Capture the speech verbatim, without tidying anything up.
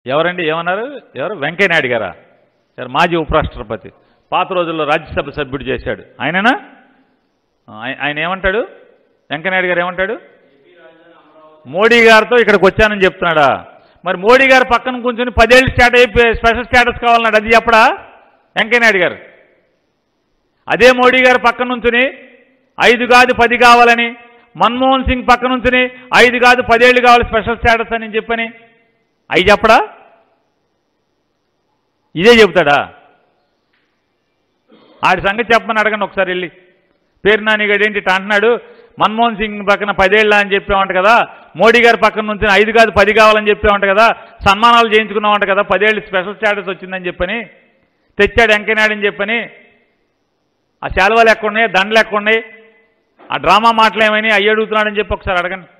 ఎవరండి ఏమన్నారు? ఎవరు? వెంకయ్య నాయుడు గారా? ఎవరు? మాజీ ఉపరాష్ట్రపతి, పాత రోజుల్లో రాజ్యసభ సభ్యుడు చేశాడు ఆయననా? ఆయన ఏమంటాడు? వెంకయ్య నాయుడు గారు ఏమంటాడు? మోడీ గారితో ఇక్కడికి వచ్చానని చెప్తున్నాడా? మరి మోడీ గారు పక్కన కూర్చొని పదేళ్ళు స్టార్ట్ అయిపోయి స్పెషల్ స్టేటస్ కావాలన్నాడు, అది చెప్పడా వెంకయ్య నాయుడు గారు? అదే మోడీ గారు పక్కన నుంచుని ఐదు కాదు పది కావాలని, మన్మోహన్ సింగ్ పక్క నుంచుని ఐదు కాదు పదేళ్ళు కావాలి స్పెషల్ స్టేటస్ అని చెప్పని అవి చెప్పడా? ఇదే చెబుతాడా? ఆడి సంగతి చెప్పమని అడగండి ఒకసారి వెళ్ళి. పేరు నానిగాడు ఏంటి అంటున్నాడు, మన్మోహన్ సింగ్ పక్కన పదేళ్ళ అని చెప్పామంట కదా, మోడీ గారి పక్కన నుంచి ఐదు కాదు పది కావాలని చెప్పామంట కదా, సన్మానాలు చేయించుకున్నామంట కదా, పదేళ్ళు స్పెషల్ స్టేటస్ వచ్చిందని చెప్పని తెచ్చాడు వెంకయ్య నాయుడు అని చెప్పని. ఆ శాలువాలు ఎక్కడున్నాయి, దండలు ఎక్కడున్నాయి, ఆ డ్రామా మాటలు ఏమని అయ్యి అడుగుతున్నాడని చెప్పి ఒకసారి అడగండి.